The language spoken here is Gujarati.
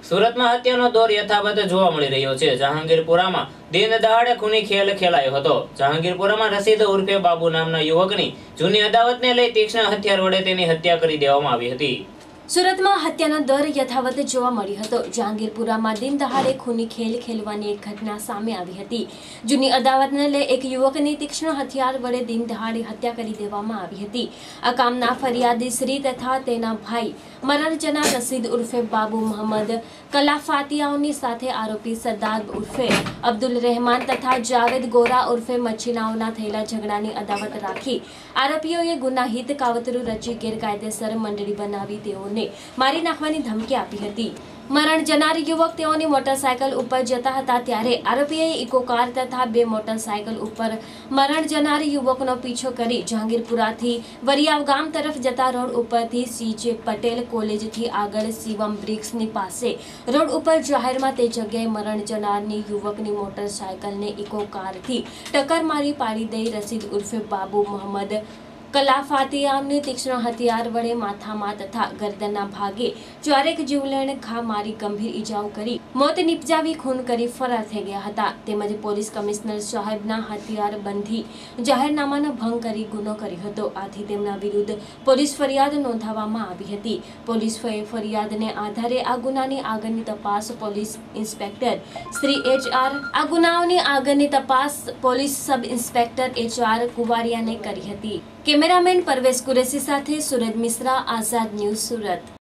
સુરતમાં હત્યાનો દોર યથાવત જોવા મળી રહ્યો છે। જહાંગીરપુરામાં દિન દહાડે ખૂની ખેલ ખેલાયો હતો। જહાંગીરપુરામાં રશીદ ઉર્ફે બાબુ નામના યુવકની જૂની અદાવતને લઈ તીક્ષ્ણ હથિયાર વડે તેની હત્યા કરી દેવામાં આવી હતી। સુરતમાં હત્યાનો દોર યથાવત જોવા મળ્યો હતો। જહાંગીરપુરામાં દિન દહાડે ખૂની ખેલ ખેલવાની એક ઘટના સામે આવી હતી। જૂની અદાવતને લઈ એક યુવકની તીક્ષ્ણ હથિયાર વડે દિન દહાડે હત્યા કરી દેવામાં આવી હતી। આ કામના ફરિયાદી શ્રી તથા તેના ભાઈ મરણ જનાર રશીદ ઉર્ફે બાબુ મોહમ્મદ કલાફાતિયાઓની સાથે આરોપી સરદાર ઉર્ફે અબ્દુલ રહેમાન તથા જાવેદ ગોરા ઉર્ફે મચ્છીનાઓના થયેલા ઝઘડાની અદાવત રાખી આરોપીઓએ ગુનાહિત કાવતરું રચી ગેરકાયદેસર મંડળી બનાવી તેઓને મારી નાખવાની ધમકી આપી હતી। મરણ જનાર યુવક તેઓની મોટરસાયકલ ઉપર જતા હતા ત્યારે આરોપીએ ઇકો કાર તથા બે મોટરસાયકલ ઉપર મરણ જનાર યુવકનો પીછો કરી જહાંગીરપુરાથી વરિયાવ ગામ તરફ જતા રોડ ઉપરથી CJ પટેલ કોલેજથી આગળ શિવમ બ્રિક્સની પાસે રોડ ઉપર જાહેરમાં તે જગ્યાએ મરણ જનારની યુવકની મોટરસાયકલને ઇકો કારથી ટક્કર મારી પાડી દઈ રશીદ ઉર્ફે બાબુ મોહમ્મદ કલાફાતિયાને તીક્ષ્ણ હથિયાર વડે માથામાં તથા ગરદનના ભાગે ચારેક જીવલેણ ઘા મારી ગંભીર ઈજાઓ કરી મોત નિપજાવી ખૂન કરી ફરાર થઈ ગયા હતા। તેમજ પોલીસ કમિશનર સાહેબના હથિયાર બંધી જાહેરનામાનો ભંગ કરી ગુનો કર્યો હતો। આથી તેમના વિરુદ્ધ પોલીસ ફરિયાદ નોંધાવવામાં આવી હતી। પોલીસ ફરિયાદને આધારે આ ગુનાની આગળની તપાસ પોલીસ ઇન્સ્પેક્ટર શ્રી HR આ ગુનાઓની આગળની તપાસ પોલીસ સબ ઇન્સ્પેક્ટર HR કુવારિયાને કરી હતી। કેમેરામેન પરવેશ કુરેશી સાથે સુરજ મિશ્રા, આઝાદ ન્યૂઝ, સુરત।